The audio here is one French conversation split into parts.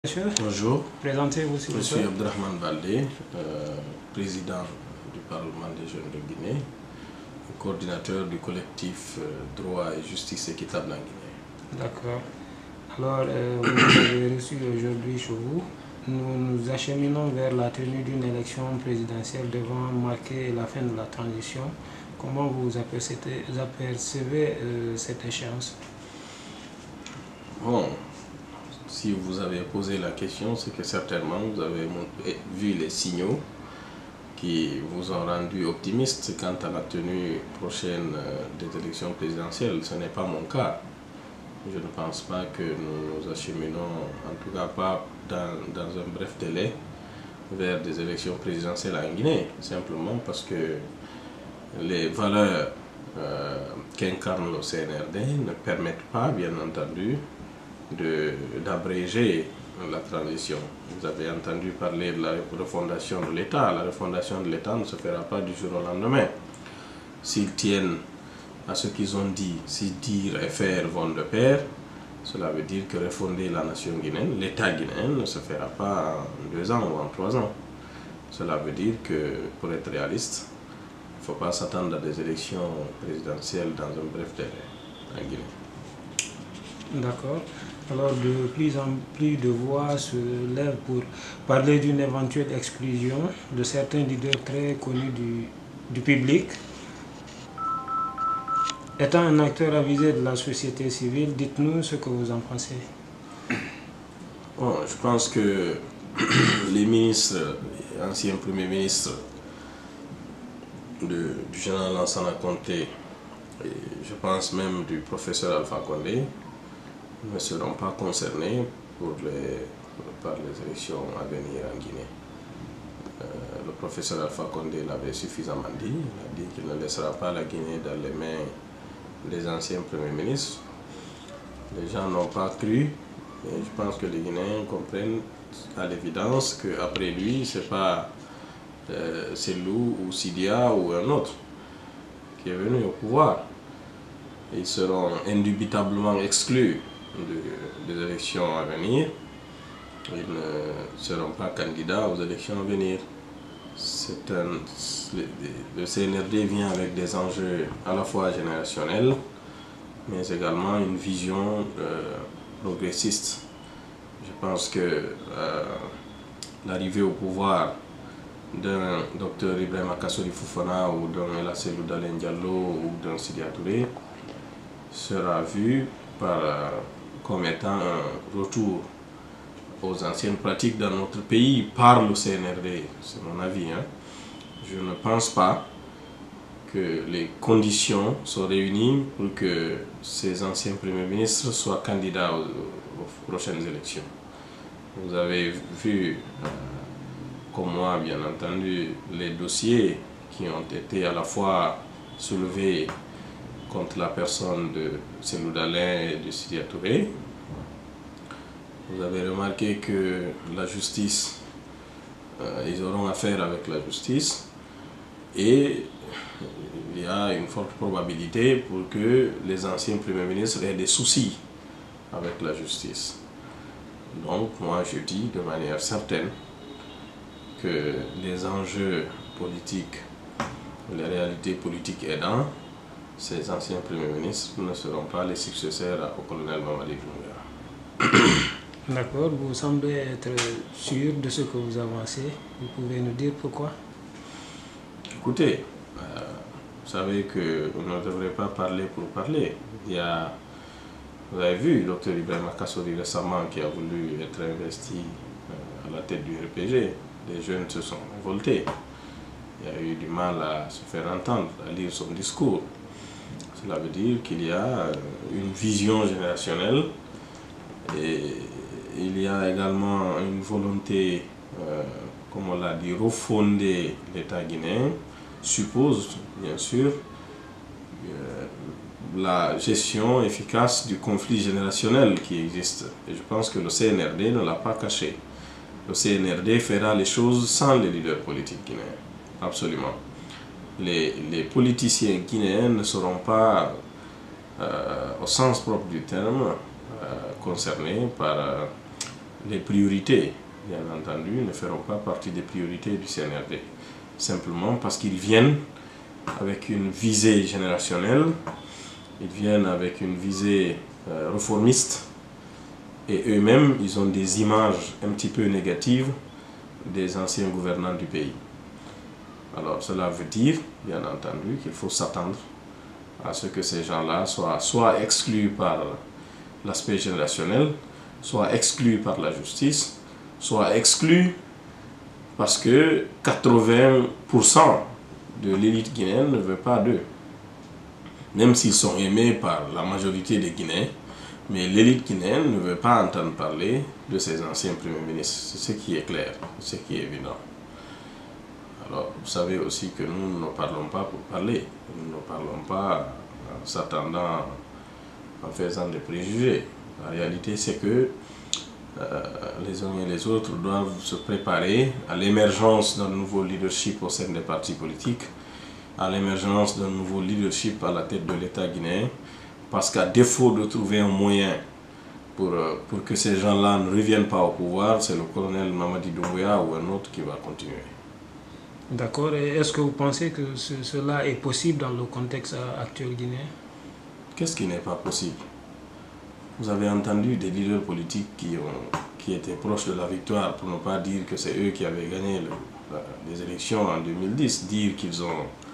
Monsieur, Bonjour, présentez-vous s'il vous plaît. je suis Abdrahman Baldé, président du Parlement des jeunes de Guinée, coordinateur du collectif Droit et Justice équitable en Guinée. D'accord. Alors, vous nous avez reçu aujourd'hui chez vous. Nous nous acheminons vers la tenue d'une élection présidentielle devant marquer la fin de la transition. Comment vous apercevez cette échéance? Bon, si vous avez posé la question, c'est que certainement vous avez vu les signaux qui vous ont rendu optimiste quant à la tenue prochaine des élections présidentielles. Ce n'est pas mon cas. Je ne pense pas que nous nous acheminons, en tout cas pas dans un bref délai, vers des élections présidentielles en Guinée. Simplement parce que les valeurs qu'incarne le CNRD ne permettent pas, bien entendu, d'abréger la transition. Vous avez entendu parler de la refondation de l'État. La refondation de l'État ne se fera pas du jour au lendemain. S'ils tiennent à ce qu'ils ont dit, si dire et faire vont de pair, cela veut dire que refonder la nation guinéenne, l'État guinéen ne se fera pas en 2 ans ou en 3 ans. Cela veut dire que, pour être réaliste, il ne faut pas s'attendre à des élections présidentielles dans un bref délai en Guinée. D'accord. Alors, de plus en plus de voix se lèvent pour parler d'une éventuelle exclusion de certains leaders très connus du public. Étant un acteur avisé de la société civile, dites-nous ce que vous en pensez. Bon, je pense que les ministres, anciens premiers ministres du général Lansana Conté, et je pense même du professeur Alpha Condé, ne seront pas concernés par les élections à venir en Guinée. Le professeur Alpha Condé l'avait suffisamment dit. Il a dit qu'il ne laissera pas la Guinée dans les mains des anciens premiers ministres. Les gens n'ont pas cru, et je pense que les Guinéens comprennent à l'évidence qu'après lui, ce n'est pas Selou ou Sidia ou un autre qui est venu au pouvoir. Ils seront indubitablement exclus des élections à venir. Ils ne seront pas candidats aux élections à venir. Le CNRD vient avec des enjeux à la fois générationnels, mais également une vision progressiste. Je pense que l'arrivée au pouvoir d'un docteur Ibrahima Kassori Fofana ou d'un El Hadji Dalen Diallo ou d'un Sidia Touré sera vue comme étant un retour aux anciennes pratiques dans notre pays par le CNRD, c'est mon avis. Je ne pense pas que les conditions sont réunies pour que ces anciens premiers ministres soient candidats aux prochaines élections. Vous avez vu, comme moi bien entendu, les dossiers qui ont été à la fois soulevés contre la personne de Selou Dalen et de Sidia Touré. Vous avez remarqué que la justice, ils auront affaire avec la justice et il y a une forte probabilité pour que les anciens premiers ministres aient des soucis avec la justice. Donc moi je dis de manière certaine que les enjeux politiques, les réalités politiques aidant, ces anciens premiers ministres ne seront pas les successeurs au colonel Mamadi Doumbouya. D'accord, vous semblez être sûr de ce que vous avancez. Vous pouvez nous dire pourquoi? Écoutez, vous savez qu'on ne devrait pas parler pour parler. Vous avez vu le Dr Ibrahima Kassori récemment qui a voulu être investi à la tête du RPG. Les jeunes se sont révoltés. Il a eu du mal à se faire entendre, à lire son discours. Cela veut dire qu'il y a une vision générationnelle et il y a également une volonté, comme on l'a dit, refonder l'État guinéen, suppose bien sûr la gestion efficace du conflit générationnel qui existe. Et je pense que le CNRD ne l'a pas caché. Le CNRD fera les choses sans les leaders politiques guinéens, absolument. Les politiciens guinéens ne seront pas, au sens propre du terme, concernés par les priorités, bien entendu, ne feront pas partie des priorités du CNRD. Simplement parce qu'ils viennent avec une visée générationnelle, ils viennent avec une visée réformiste, et eux-mêmes, ils ont des images un petit peu négatives des anciens gouvernants du pays. Alors cela veut dire, bien entendu, qu'il faut s'attendre à ce que ces gens-là soient soit exclus par l'aspect générationnel, soit exclus par la justice, soit exclus parce que 80% de l'élite guinéenne ne veut pas d'eux. Même s'ils sont aimés par la majorité des Guinéens, mais l'élite guinéenne ne veut pas entendre parler de ces anciens premiers ministres. C'est ce qui est clair, ce qui est évident. Alors, vous savez aussi que nous ne parlons pas pour parler. Nous ne parlons pas en s'attendant, en faisant des préjugés. La réalité, c'est que les uns et les autres doivent se préparer à l'émergence d'un nouveau leadership au sein des partis politiques, à l'émergence d'un nouveau leadership à la tête de l'État guinéen, parce qu'à défaut de trouver un moyen pour que ces gens-là ne reviennent pas au pouvoir, c'est le colonel Mamadi Doumbouya ou un autre qui va continuer. D'accord. Et est-ce que vous pensez que cela est possible dans le contexte actuel guinéen? Qu'est-ce qui n'est pas possible? Vous avez entendu des leaders politiques qui étaient proches de la victoire, pour ne pas dire que c'est eux qui avaient gagné les élections en 2010, dire qu'ils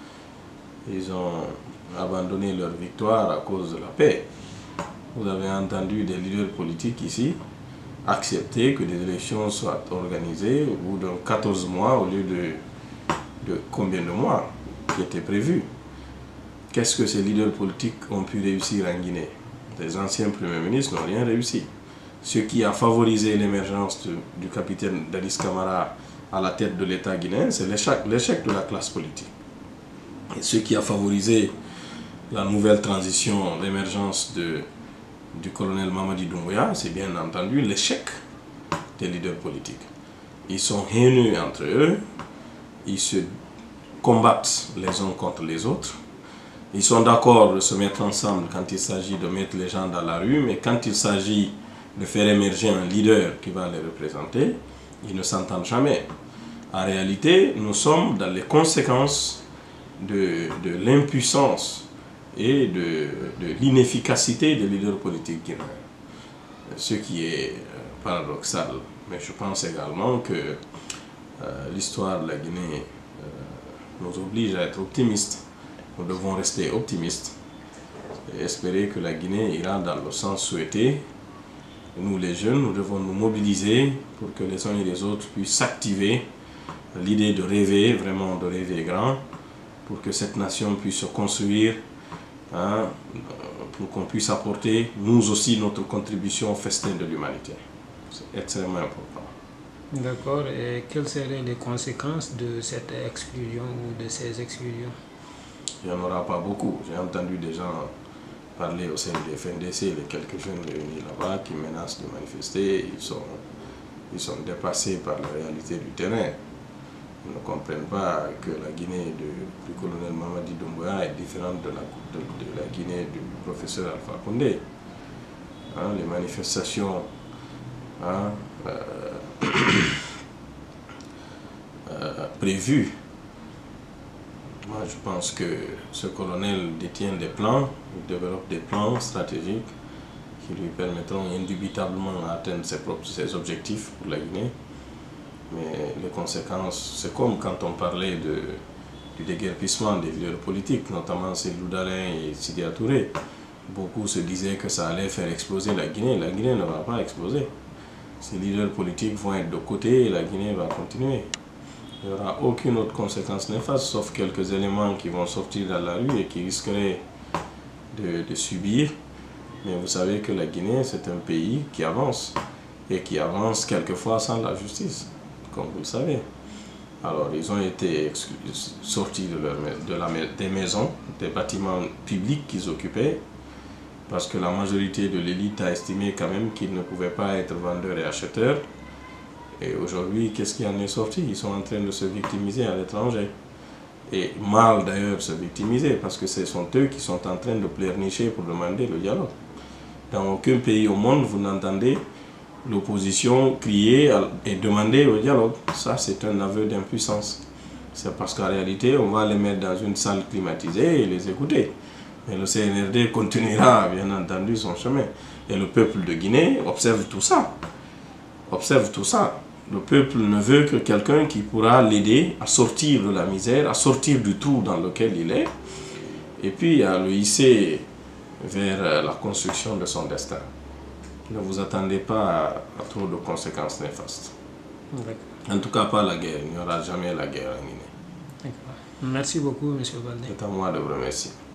ont abandonné leur victoire à cause de la paix. Vous avez entendu des leaders politiques ici accepter que des élections soient organisées au bout de 14 mois au lieu de combien de mois qui étaient prévus. Qu'est-ce que ces leaders politiques ont pu réussir en Guinée? Les anciens premiers ministres n'ont rien réussi. Ce qui a favorisé l'émergence du capitaine Dadis Camara à la tête de l'État guinéen, c'est l'échec de la classe politique. Et ce qui a favorisé la nouvelle transition, l'émergence du colonel Mamadi Doumbouya, c'est bien entendu l'échec des leaders politiques. Ils sont haineux entre eux, ils se combattent les uns contre les autres. Ils sont d'accord de se mettre ensemble quand il s'agit de mettre les gens dans la rue, mais quand il s'agit de faire émerger un leader qui va les représenter, ils ne s'entendent jamais. En réalité, nous sommes dans les conséquences de l'impuissance et de l'inefficacité des leaders politiques guinéens. Ce qui est paradoxal. Mais je pense également que l'histoire de la Guinée nous oblige à être optimistes. Nous devons rester optimistes et espérer que la Guinée ira dans le sens souhaité. Nous, les jeunes, nous devons nous mobiliser pour que les uns et les autres puissent s'activer. L'idée de rêver, vraiment de rêver grand, pour que cette nation puisse se construire, pour qu'on puisse apporter, nous aussi, notre contribution au festin de l'humanité. C'est extrêmement important. D'accord. Et quelles seraient les conséquences de cette exclusion ou de ces exclusions? Il n'y en aura pas beaucoup. J'ai entendu des gens parler au sein du FNDC, les quelques jeunes réunis là-bas qui menacent de manifester. Ils sont dépassés par la réalité du terrain. Ils ne comprennent pas que la Guinée du colonel Mamadi Doumbouya est différente de la Guinée du professeur Alpha Condé. Les manifestations prévues. Moi, je pense que ce colonel détient des plans, il développe des plans stratégiques qui lui permettront indubitablement d'atteindre ses objectifs pour la Guinée. Mais les conséquences, c'est comme quand on parlait du déguerpissement des leaders politiques, notamment Cellou Dalein et Sidya Touré. Beaucoup se disaient que ça allait faire exploser la Guinée. La Guinée ne va pas exploser. Ces leaders politiques vont être de côté et la Guinée va continuer. Il n'y aura aucune autre conséquence néfaste, sauf quelques éléments qui vont sortir dans la rue et qui risqueraient de subir. Mais vous savez que la Guinée, c'est un pays qui avance, et qui avance quelquefois sans la justice, comme vous le savez. Alors, ils ont été sortis des maisons, des bâtiments publics qu'ils occupaient, parce que la majorité de l'élite a estimé quand même qu'ils ne pouvaient pas être vendeurs et acheteurs. Et aujourd'hui, qu'est-ce qui en est sorti? Ils sont en train de se victimiser à l'étranger. Et mal d'ailleurs se victimiser, parce que ce sont eux qui sont en train de pleurnicher pour demander le dialogue. Dans aucun pays au monde, vous n'entendez l'opposition criait et demandait au dialogue. Ça, c'est un aveu d'impuissance. C'est parce qu'en réalité, on va les mettre dans une salle climatisée et les écouter. Mais le CNRD continuera, bien entendu, son chemin. Et le peuple de Guinée observe tout ça. Observe tout ça. Le peuple ne veut que quelqu'un qui pourra l'aider à sortir de la misère, à sortir du trou dans lequel il est, et puis à le hisser vers la construction de son destin. Ne vous attendez pas à trop de conséquences néfastes. En tout cas, pas la guerre. Il n'y aura jamais la guerre en Guinée. Merci beaucoup, M. Baldé. C'est à moi de vous remercier.